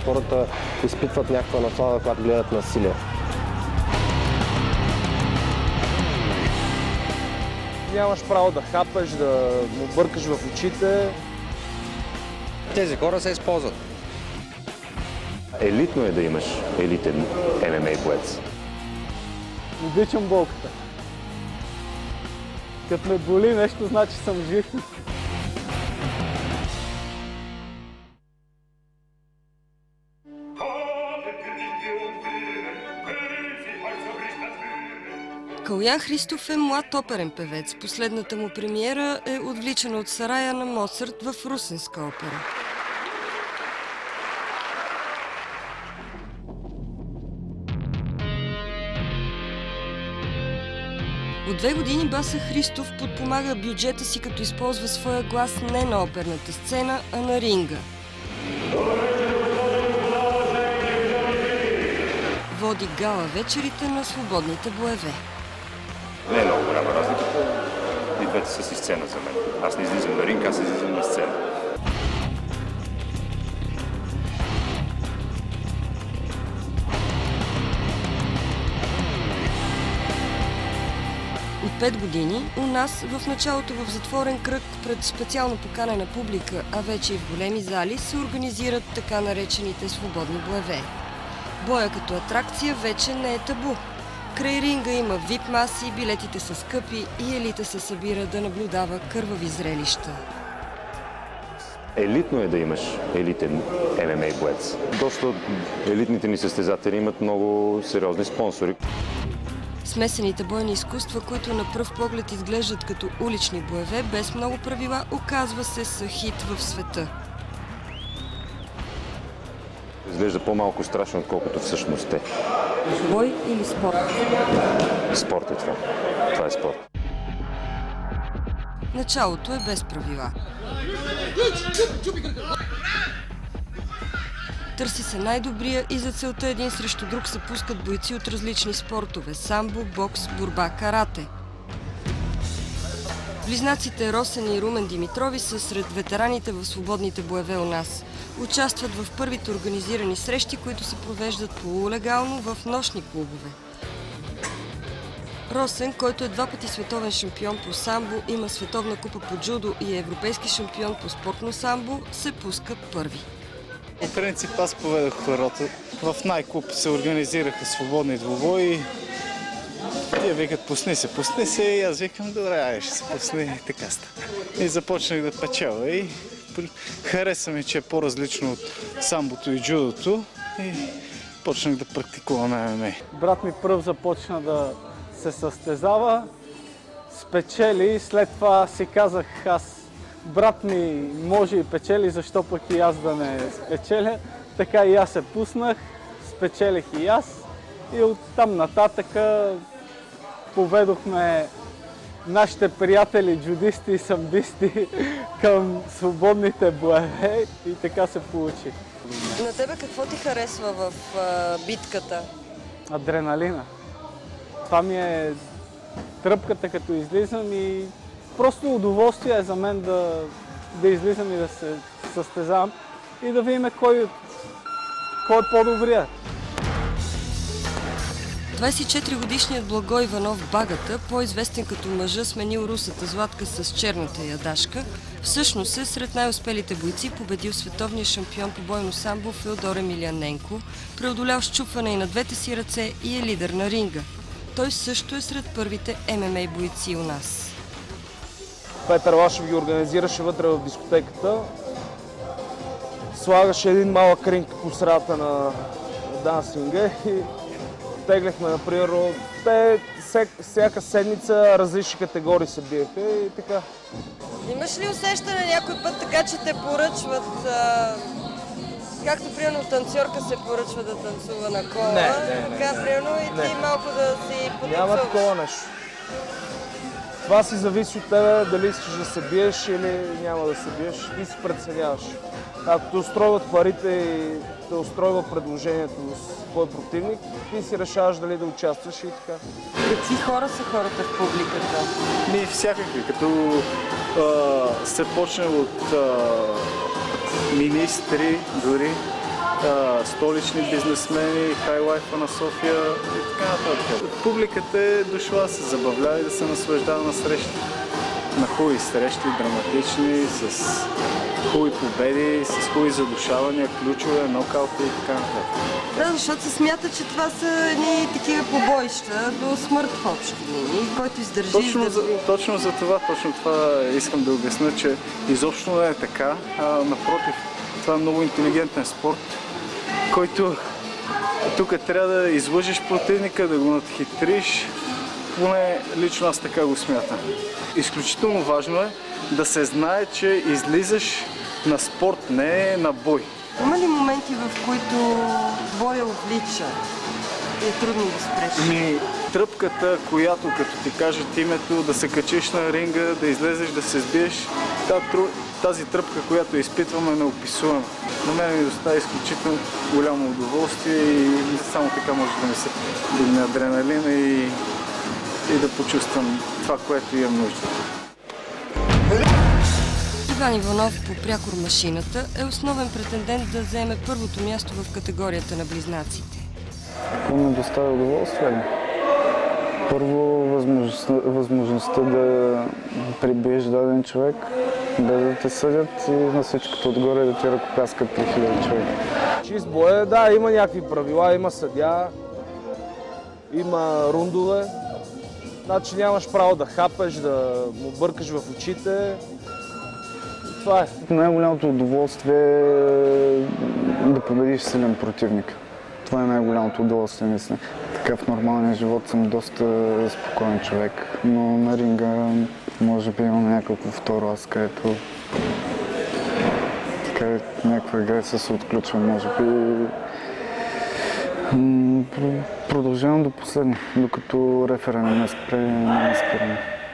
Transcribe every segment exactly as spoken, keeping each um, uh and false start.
хората изпитват някаква наслада, когато гледат насилие. Нямаш право да хапеш, да му бъркаш в очите. Тези хора се използват. Елитно е да имаш елитен Ем Ем А боец. Обичам болката. Като ме боли нещо, значи съм жив. Калоян Христов е млад оперен певец. Последната му премиера е отвличана от сарая на Моцарт в Русенска опера. От две години Баса Христов подпомага бюджета си, като използва своя глас не на оперната сцена, а на ринга. Води гала вечерите на свободните боеве. Не е много голяма разликата. И двете са си сцена за мен. Аз не излизам на ринг, аз излизам на сцена. От пет години у нас в началото в затворен кръг пред специално поканена публика, а вече и в големи зали се организират така наречените свободни боеве. Боя като атракция вече не е табу. Край ринга има вип маси, билетите са скъпи и елита се събира да наблюдава кървави зрелища. Елитно е да имаш елитен Ем Ем А боец. Доста от елитните ни състезатели имат много сериозни спонсори. Смесените бойни изкуства, които на пръв поглед изглеждат като улични боеве, без много правила, оказва се са хит в света. Изглежда по-малко страшно, отколкото всъщност е. Бой или спорт? Спорт е това. Това е спорт. Началото е без правила. Търси се най-добрия и за целта един срещу друг се пускат бойци от различни спортове – самбо, бокс, борба, карате. Близнаците Росен и Румен Димитрови са сред ветераните в свободните боеве у нас. Участват в първите организирани срещи, които се провеждат полулегално в нощни клубове. Росен, който е два пъти световен шампион по самбо, има световна купа по джудо и е европейски шампион по спортно самбо, се пуска първи. По принцип аз поведох хората. В най-клуб се организираха свободни двубои. Те викат, пусни се, пусни се и аз викам, добре, ай, ще се пусни и така става. И започнах да печеля и хареса ми, че е по-различно от самбото и джудото и почнах да практикувам Ем Ем А. Брат ми пръв започна да се състезава, спечели, след това си казах аз, брат ми може и печели, защо пък и аз да не спечеля. Така и аз се пуснах, спечелих и аз и оттам нататъка поведохме нашите приятели, джудисти и самбисти към свободните боеве и така се получи. На тебе какво ти харесва в а, битката? Адреналина. Това ми е тръпката, като излизам и просто удоволствие е за мен да, да излизам и да се състезавам и да видим кой, кой е по-добрият. двадесет и четири годишният Благой Иванов Багата, по-известен като мъжа сменил русата Златка с черната ядашка, всъщност е сред най-успелите бойци, победил световния шампион по бойно самбо Феодор Емелияненко, преодолял счупване и на двете си ръце и е лидер на ринга. Той също е сред първите Ем Ем А бойци у нас. Петър Лашев ги организираше вътре в дискотеката. Слагаше един малък ринг по средата на дансинга и теглихме, например, те всяка седмица различни категории се биеха и така. Имаш ли усещане някой път така, че те поръчват, а, както примерно танцорка се поръчва да танцува на кола, не, не, не, така примерно и ти не. малко да си потанцуваш? Няма такова нещо. Това си зависи от тебе, дали искаш да се биеш или няма да се биеш. Ти си преценяваш. Ако те устройват парите и те устройва предложението с твой противник, ти си решаваш дали да участваш и така. Какви хора са хората в публиката? Ние всякакви, като а, се почне от а, министри, дори а, столични бизнесмени, хайлайфа на София и така нататък. Публиката е дошла да се забавлява и да се наслаждава на срещи. На хубави срещи, драматични, с хубави победи, с хубави задушавания, ключове, нокаути и така нататък. Да, защото се смята, че това са едни такива побоища до смърт в общи линии, който издържи. Точно, да... за, точно за това, точно това искам да обясня, че изобщо не е така. А, напротив, това е много интелигентен спорт, който тук трябва да излъжеш противника, да го надхитриш. Поне лично аз така го смятам. Изключително важно е да се знае, че излизаш на спорт, не на бой. Има ли моменти, в които боя увлича и е трудно да спреш? Ми, тръпката, която като ти кажат името, да се качиш на ринга, да излезеш, да се сбиеш, тази тръпка, която изпитваме, е неописуема. На мен ми доставя изключително голямо удоволствие и само така може да ми се дигне адреналина и, и да почувствам това, което имам нужда. Иван Иванов по прякор машината е основен претендент да вземе първото място в категорията на близнаците. Какво ми доставя удоволствие? Първо, възможността, възможността да прибиеш даден човек, без да те съдят и на всичкото отгоре да ти ръкопляскат три хиляди човека. Чист бой, да, има някакви правила, има съдя, има рундове. Значи нямаш право да хапеш, да му бъркаш в очите. Това е. Най-голямото удоволствие е да победиш силен противник. Това е най-голямото удоволствие, мисля. Така в нормалния живот съм доста спокоен човек, но на ринга може би имам някакво второ аз, където така някаква агресия се отключва, може би. Продължавам до последно, докато рефера не ме спре, не ме спираме.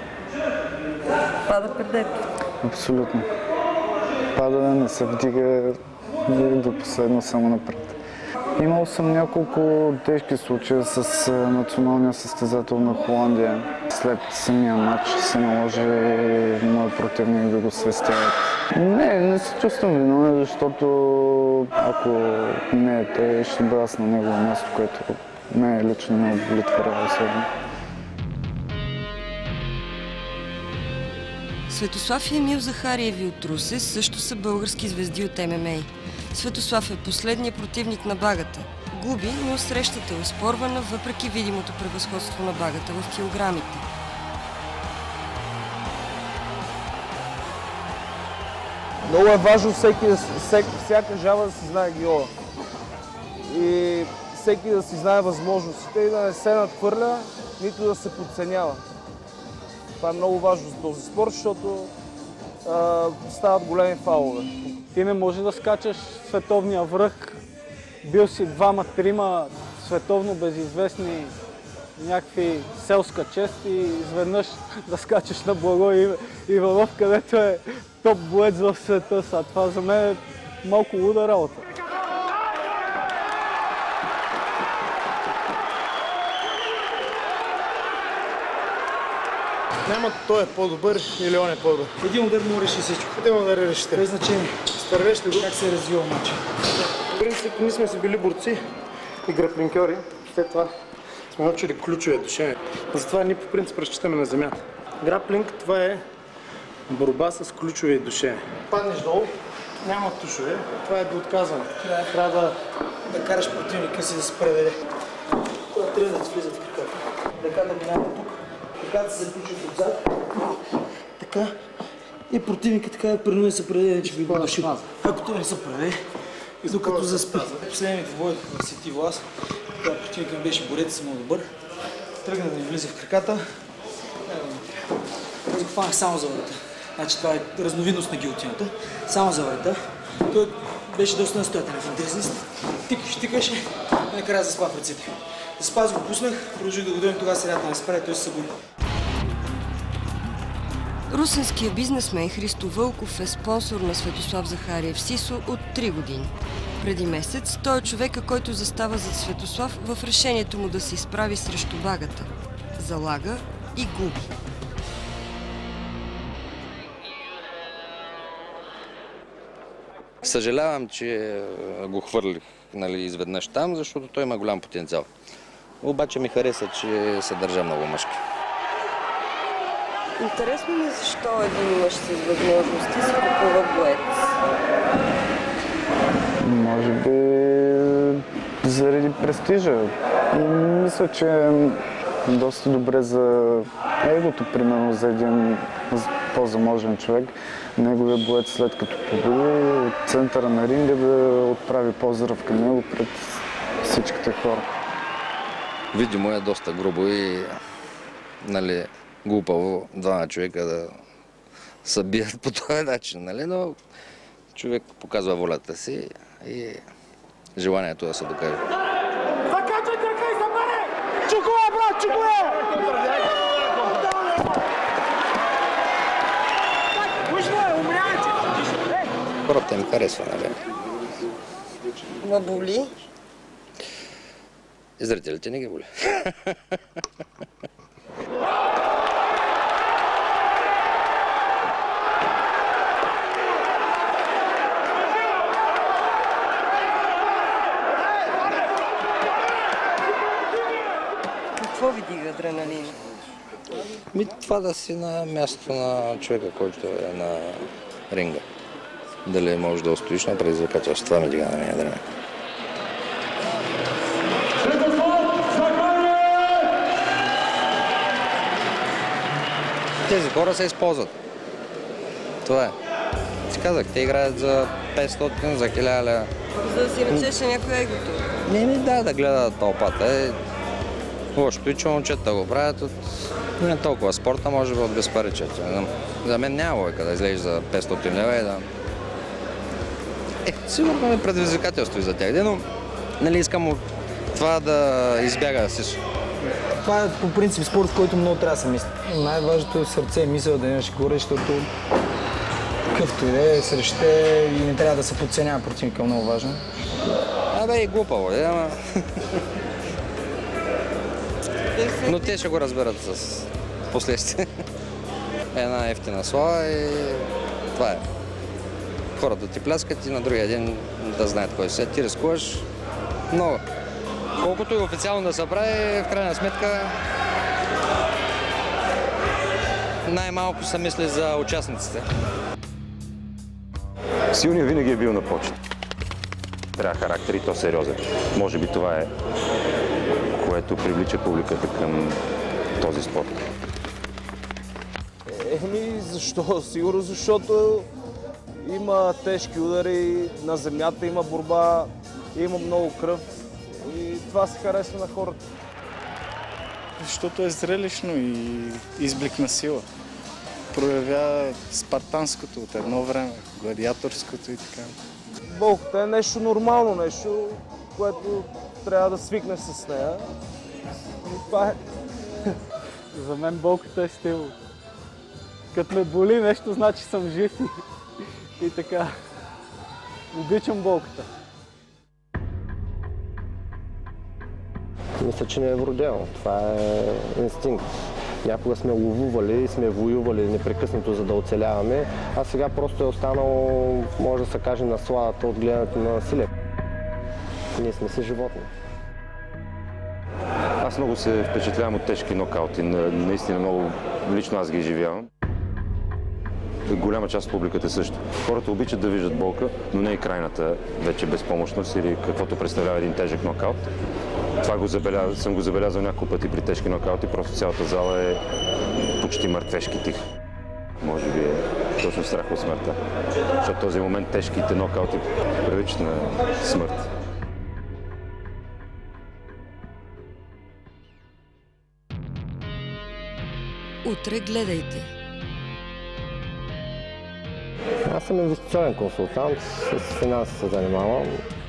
Пада предето. Абсолютно. Пада, не се вдига до последно, само напред. Имал съм няколко тежки случаи с националния състезател на Холандия. След самия матч се наложи моят противник да го свестяват. Не, не се чувствам виновен, защото ако не е той, ще бъда аз на негово място, което не е лично не удовлетворява особено. Светослав и Емил Захариеви от Русе също са български звезди от Ем Ем Ей. Светослав е последният противник на Багата. Губи, но срещата е оспорвана, въпреки видимото превъзходство на Багата в килограмите. Много е важно всеки, всеки, всяка жава да си знае геола. И всеки да си знае възможностите и да не се надхвърля, нито да се подценява. Това е много важно за този спорт, защото а, стават големи фалове. Ти не можеш да скачаш световния връх. Бил си двама-трима световно безизвестни някакви селска чест и изведнъж да скачаш на Благой Иванов, където е топ боец в света. Са. Това за мен е малко луда работа. Няма той е по-добър или он е по-добър. Един удар му реши всичко. Един удар реши. Без значение. Стървеш ли го? Как се е развил матча? В принцип, ние сме си били борци и граплинкьори. След това сме научили ключове душение. Затова ние по принцип разчитаме на земята. Граплинг, това е борба с ключове и душение. Паднеш долу, няма тушове, това е до отказване. Трябва да, да караш противника си да се предаде. Това трябва да влизат в краката. Ръката минава тук. Ръката се заключва отзад. Така. И противника така е принуден да се предаде, че би го душил. Ако той не се предаде, докато заспи. Последните двое в Сети Влас, когато противника ми беше борец, съм добър. Тръгна да ми влиза в краката. Аз го хванах само за врата. Значи това е разновидност на гилотината. Само за врата. Той беше доста настоятелен в интересност. Тикаш, тикаше и накрая заспа в ръцете. Заспа, аз го пуснах, продължих да го дойдем, тогава средата не спре, той се събуди. Русенският бизнесмен Христо Вълков е спонсор на Светослав Захариев Сисо от три години. Преди месец той е човека, който застава зад Светослав в решението му да се изправи срещу Багата. Залага и губи. Съжалявам, че го хвърлих, нали, изведнъж там, защото той има голям потенциал. Обаче ми хареса, че се държа много мъжки. Интересно ми защо един мъж с възможности се купува боец? Може би заради престижа. И мисля, че е доста добре за егото, примерно за един по-заможен човек. Неговия боец, след като победи, от центъра на ринга да отправи поздрав към него пред всичките хора. Видимо е доста грубо и, нали, глупаво двама човека да се бият по този начин, нали, но човек показва волята си и желанието да се докаже. Закачай крака и забаре! Чукуе, брат, чукуе! Хората им харесва, нали? Ма боли? И зрителите не ги боли. Какво ви дига адреналин? Ми, това да си на мястото на човека, който е на ринга. Дали можеш да устоиш на предизвикателство. Това ми дига на мен адреналин. Тези хора се използват. Това е. Ти казах, те играят за петстотин, за хиляда лева. За да си речеше някой егото? Не, не, да, да гледат тълпата. Е, лошото и че момчета го правят от не толкова спорта, може би от безпаричата. За мен няма лойка да излезеш за петстотин лева и да... Е, сигурно е предизвикателство и за тях, но нали искам от това да избяга Сисо. Това е по принцип спорт, в който много трябва да се мисли. Най-важното е сърце и мисъл да имаш горе, защото какъвто и да е, срещу и не трябва да се подценява противника, много важно. Абе и глупаво е, ама... Но те ще го разберат с последствие. Една ефтина слава и това е. Хората ти пляскат и на другия ден да знаят кой си. Ти рискуваш много. Колкото и официално да се прави, в крайна сметка най-малко се мисли за участниците. Силният винаги е бил на почет. Трябва характер и то сериозен. Може би това е, което привлича публиката към този спорт. Еми, защо? Сигурно защото има тежки удари, на земята има борба, има много кръв и това се харесва на хората. Защото е зрелищно и изблик на сила. Проявява спартанското от едно време, гладиаторското и така. Болката е нещо нормално, нещо, което трябва да свикнеш с нея. И това е. За мен болката е стил. Като ме боли нещо, значи съм жив и, и така. Обичам болката. Мисля, че не е вродено. Това е инстинкт. Някога сме ловували, сме воювали непрекъснато, за да оцеляваме, а сега просто е останало, може да се каже, насладата от гледането на насилие. Ние сме си животни. Аз много се впечатлявам от тежки нокаути. Наистина много лично аз ги изживявам. Голяма част от публиката също. Хората обичат да виждат болка, но не и крайната вече безпомощност или каквото представлява един тежък нокаут. Това го забеляз... съм го забелязал няколко пъти при тежки нокаути, просто цялата зала е почти мъртвешки тих. Може би е точно страх от смъртта, защото този момент тежките нокаути приличат на смърт. Утре гледайте. Аз съм инвестиционен консултант, с финанси се занимавам.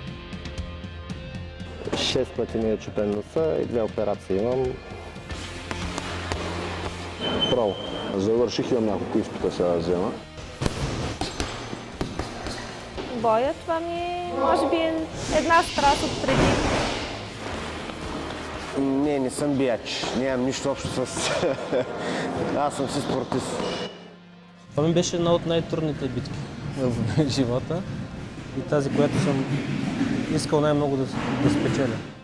Шест пъти ми е чупен носа и две операции имам. Право. Завърших, имам няколко изпита сега да взема. Боя, това ми е, може би, една страст от преди. Не, не съм бияч. Нямам нищо общо с... Аз съм си спортист. Това ми беше една от най-трудните битки в живота. и тази, която съм искал най-много да, да спечеля.